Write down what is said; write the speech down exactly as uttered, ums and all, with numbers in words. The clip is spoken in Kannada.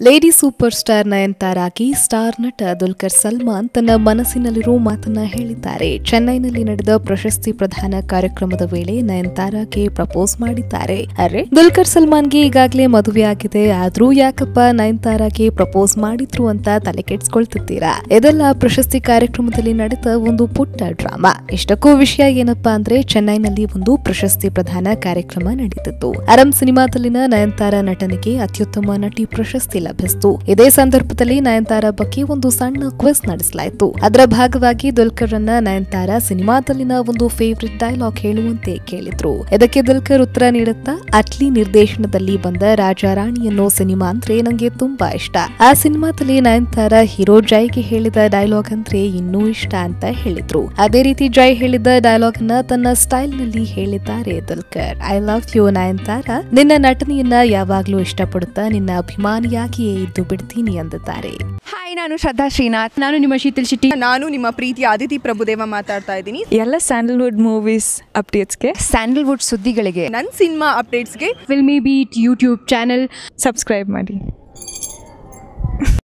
ಲೇಡಿ ಸೂಪರ್ ಸ್ಟಾರ್ ನಯನತಾರಾಗಿ ಸ್ಟಾರ್ ನಟ ದುಲ್ಕರ್ ಸಲ್ಮಾನ್ ತನ್ನ ಮನಸ್ಸಿನಲ್ಲಿರೋ ಮಾತನ್ನ ಹೇಳಿದ್ದಾರೆ. ಚೆನ್ನೈನಲ್ಲಿ ನಡೆದ ಪ್ರಶಸ್ತಿ ಪ್ರದಾನ ಕಾರ್ಯಕ್ರಮದ ವೇಳೆ ನಯನತಾರಾಗೆ ಪ್ರಪೋಸ್ ಮಾಡಿದ್ದಾರೆ. ಅರೆ ದುಲ್ಕರ್ ಸಲ್ಮಾನ್ಗೆ ಈಗಾಗಲೇ ಮದುವೆ ಆಗಿದೆ, ಆದ್ರೂ ಯಾಕಪ್ಪ ನಯನತಾರಾಗೆ ಪ್ರಪೋಸ್ ಮಾಡಿದ್ರು ಅಂತ ತಲೆ ಕೆಡಿಸ್ಕೊಳ್ತಿದ್ದೀರಾ? ಇದೆಲ್ಲ ಪ್ರಶಸ್ತಿ ಕಾರ್ಯಕ್ರಮದಲ್ಲಿ ನಡೆದ ಒಂದು ಪುಟ್ಟ ಡ್ರಾಮಾ. ಇಷ್ಟಕ್ಕೂ ವಿಷಯ ಏನಪ್ಪಾ ಅಂದ್ರೆ ಚೆನ್ನೈನಲ್ಲಿ ಒಂದು ಪ್ರಶಸ್ತಿ ಪ್ರದಾನ ಕಾರ್ಯಕ್ರಮ ನಡೆದಿತ್ತು. ಅರಂ ಸಿನಿಮಾದಲ್ಲಿನ ನಯನತಾರ ನಟನೆಗೆ ಅತ್ಯುತ್ತಮ ನಟಿ ಪ್ರಶಸ್ತಿ ಲಭಿಸಿತು. ಇದೇ ಸಂದರ್ಭದಲ್ಲಿ ನಯನತಾರ ಬಗ್ಗೆ ಒಂದು ಸಣ್ಣ ಕ್ವಿಜ್ ನಡೆಸಲಾಯಿತು. ಅದರ ಭಾಗವಾಗಿ ದುಲ್ಕರ್ ರನ್ನ ನಯನತಾರ ಸಿನಿಮಾದಲ್ಲಿನ ಒಂದು ಫೇವರಿಟ್ ಡೈಲಾಗ್ ಹೇಳುವಂತೆ ಕೇಳಿದ್ರು. ಇದಕ್ಕೆ ದುಲ್ಕರ್ ಉತ್ತರ ನೀಡುತ್ತಾ, ಅಟ್ಲಿ ನಿರ್ದೇಶನದಲ್ಲಿ ಬಂದ ರಾಜ ರಾಣಿ ಅನ್ನೋ ಸಿನಿಮಾ ಅಂದ್ರೆ ನಂಗೆ ತುಂಬಾ ಇಷ್ಟ. ಆ ಸಿನಿಮಾದಲ್ಲಿ ನಯನತಾರ ಹೀರೋ ಜೈಗೆ ಹೇಳಿದ ಡೈಲಾಗ್ ಅಂದ್ರೆ ಇನ್ನೂ ಇಷ್ಟ ಅಂತ ಹೇಳಿದ್ರು. ಅದೇ ರೀತಿ ಜೈ ಹೇಳಿದ ಡೈಲಾಗ್ ಅನ್ನ ತನ್ನ ಸ್ಟೈಲ್ ನಲ್ಲಿ ಹೇಳಿದ್ದಾರೆ Dulquer. I love you Nayanthara, ನಿನ್ನ ನಟನೆಯನ್ನ ಯಾವಾಗ್ಲೂ ಇಷ್ಟಪಡುತ್ತಾ ನಿನ್ನ ಅಭಿಮಾನಿಯಾಗಿಯೇ ಇದ್ದು ಬಿಡ್ತೀನಿ ಎಂದಿದ್ದಾರೆ. ಹಾಯ್, ನಾನು ಶ್ರದ್ಧಾ ಶ್ರೀನಾಥ್. ನಾನು ನಿಮ್ಮ ಶೀತಲ್ ಶೆಟ್ಟಿ. ನಾನು ನಿಮ್ಮ ಪ್ರೀತಿ ಆದಿತಿ ಪ್ರಭುದೇವ ಮಾತಾಡ್ತಾ ಇದ್ದೀನಿ. ಎಲ್ಲ ಸ್ಯಾಂಡಲ್ವುಡ್ ಮೂವೀಸ್ ಅಪ್ಡೇಟ್ಸ್ಗೆ, ಸ್ಯಾಂಡಲ್ವುಡ್ ಸುದ್ದಿಗಳಿಗೆ, ನನ್ನ ಸಿನಿಮಾ ಅಪ್ಡೇಟ್ಸ್ಗೆ Filmibeat YouTube channel subscribe ಮಾಡಿ.